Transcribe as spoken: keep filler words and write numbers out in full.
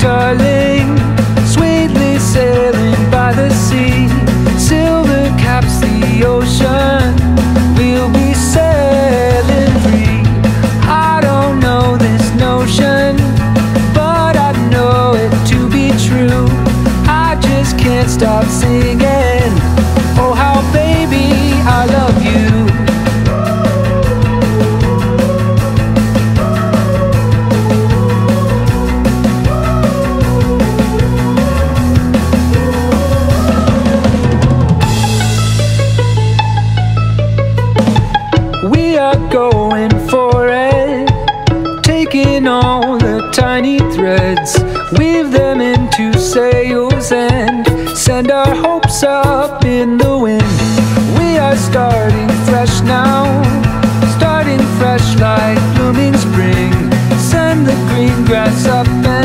darling, sweetly sailing by the sea. Silver caps the ocean, we'll be sailing free. I don't know this notion, but I know it to be true. I just can't stop singing, oh how baby I love you. We are going for it, taking all the tiny threads, weave them into sails and send our hopes up in the wind. We are starting fresh now, starting fresh like blooming spring. Send the green grass up and